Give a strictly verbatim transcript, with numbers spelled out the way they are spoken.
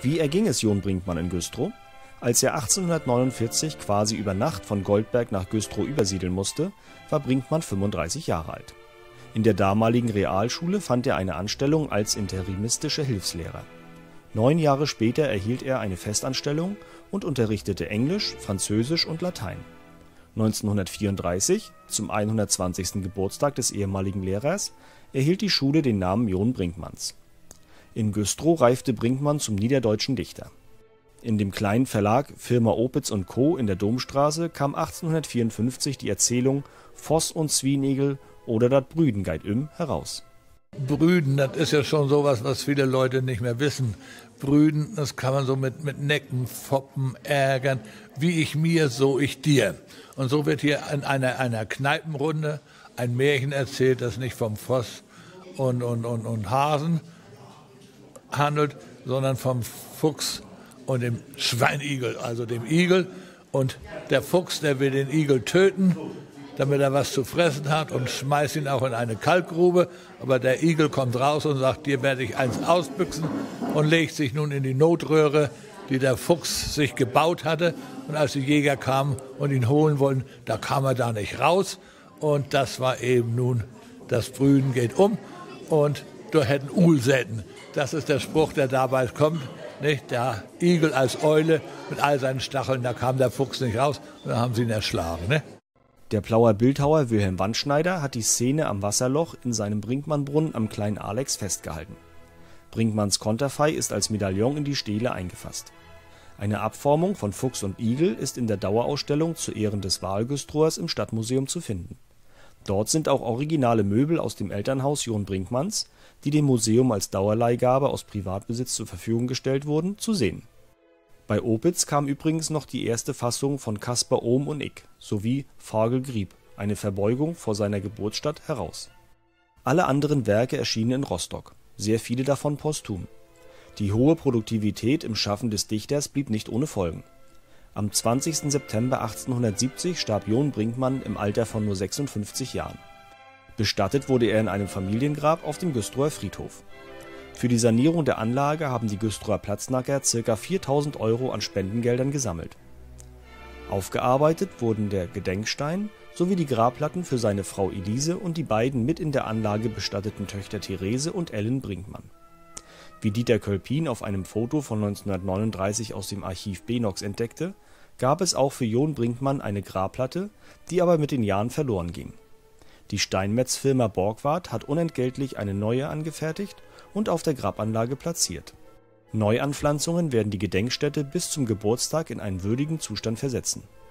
Wie erging es John Brinkmann in Güstrow? Als er achtzehnhundertneunundvierzig quasi über Nacht von Goldberg nach Güstrow übersiedeln musste, war Brinkmann fünfunddreißig Jahre alt. In der damaligen Realschule fand er eine Anstellung als interimistischer Hilfslehrer. Neun Jahre später erhielt er eine Festanstellung und unterrichtete Englisch, Französisch und Latein. neunzehnhundertvierunddreißig, zum hundertzwanzigsten Geburtstag des ehemaligen Lehrers, erhielt die Schule den Namen John Brinkmanns. In Güstrow reifte Brinkmann zum niederdeutschen Dichter. In dem kleinen Verlag Firma Opitz und Co. in der Domstraße kam achtzehnhundertvierundfünfzig die Erzählung Voß und Zwienigel oder dat Brüden geit üm heraus. Brüden, das ist ja schon sowas, was viele Leute nicht mehr wissen. Brüden, das kann man so mit, mit Necken, Foppen, ärgern. Wie ich mir, so ich dir. Und so wird hier in einer, einer Kneipenrunde ein Märchen erzählt, das nicht vom Voß und, und, und, und Hasen handelt, sondern vom Fuchs und dem Schweinigel, also dem Igel. Und der Fuchs, der will den Igel töten, damit er was zu fressen hat, und schmeißt ihn auch in eine Kalkgrube. Aber der Igel kommt raus und sagt, dir werde ich eins ausbüchsen, und legt sich nun in die Notröhre, die der Fuchs sich gebaut hatte. Und als die Jäger kamen und ihn holen wollten, da kam er da nicht raus. Und das war eben nun, das Brüden geht um und du hätten Uhlsäten. Das ist der Spruch, der dabei kommt. Nicht? Der Igel als Eule mit all seinen Stacheln, da kam der Fuchs nicht raus, und dann haben sie ihn erschlagen. Ne? Der Plauer Bildhauer Wilhelm Wandschneider hat die Szene am Wasserloch in seinem Brinkmannbrunnen am Kleinen Alex festgehalten. Brinkmanns Konterfei ist als Medaillon in die Stele eingefasst. Eine Abformung von Fuchs und Igel ist in der Dauerausstellung zu Ehren des Wahlgüstrowers im Stadtmuseum zu finden. Dort sind auch originale Möbel aus dem Elternhaus John Brinkmanns, die dem Museum als Dauerleihgabe aus Privatbesitz zur Verfügung gestellt wurden, zu sehen. Bei Opitz kam übrigens noch die erste Fassung von Caspar Ohm und ich sowie Fagel Grieb, eine Verbeugung vor seiner Geburtsstadt, heraus. Alle anderen Werke erschienen in Rostock, sehr viele davon posthum. Die hohe Produktivität im Schaffen des Dichters blieb nicht ohne Folgen. Am zwanzigsten September achtzehnhundertsiebzig starb John Brinkmann im Alter von nur sechsundfünfzig Jahren. Bestattet wurde er in einem Familiengrab auf dem Güstrower Friedhof. Für die Sanierung der Anlage haben die Güstrower Platznacker ca. viertausend Euro an Spendengeldern gesammelt. Aufgearbeitet wurden der Gedenkstein sowie die Grabplatten für seine Frau Elise und die beiden mit in der Anlage bestatteten Töchter Therese und Ellen Brinkmann. Wie Dieter Kölpin auf einem Foto von neunzehnhundertneununddreißig aus dem Archiv Benox entdeckte, gab es auch für John Brinkmann eine Grabplatte, die aber mit den Jahren verloren ging. Die Steinmetzfirma Borgward hat unentgeltlich eine neue angefertigt und auf der Grabanlage platziert. Neuanpflanzungen werden die Gedenkstätte bis zum Geburtstag in einen würdigen Zustand versetzen